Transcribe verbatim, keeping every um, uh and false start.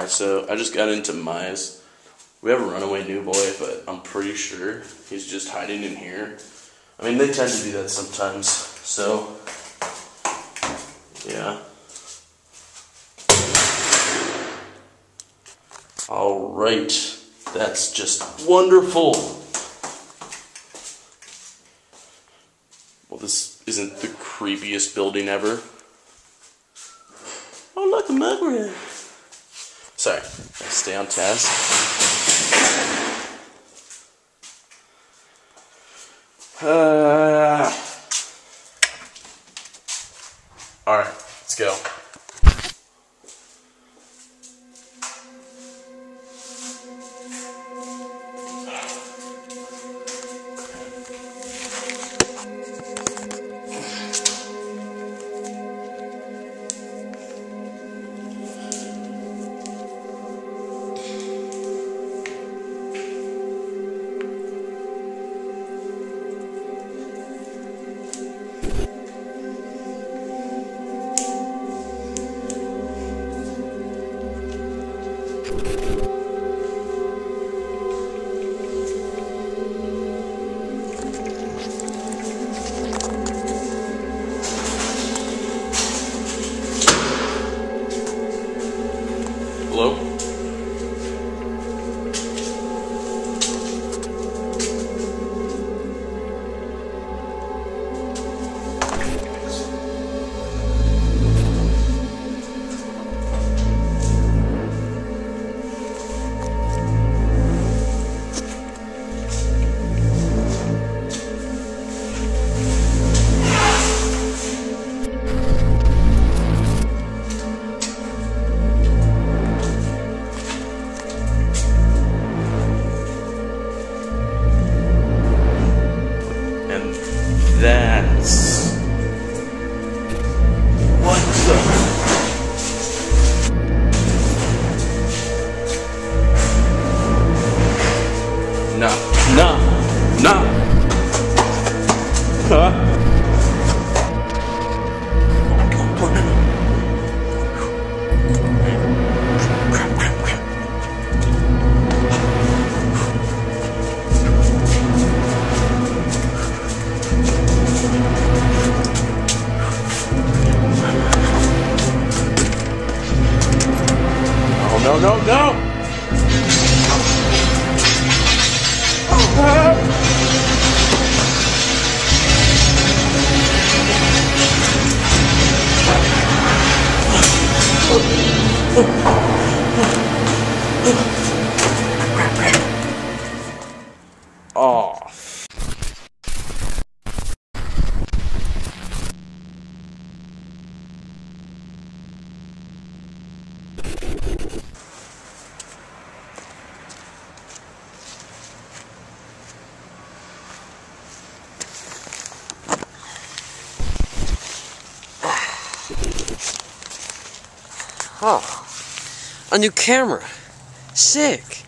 so I just got into Mize. We have a runaway new boy, but I'm pretty sure he's just hiding in here. I mean, they tend to do that sometimes, so yeah. Alright, that's just wonderful. Well, this isn't the creepiest building ever. Oh, look, a mug rat. Sorry, stay on task. Uh, Alright, let's go. Hello? That's... What the... Nah, nah, nah. Huh? No, no, no! Oh. Oh, a new camera. Sick.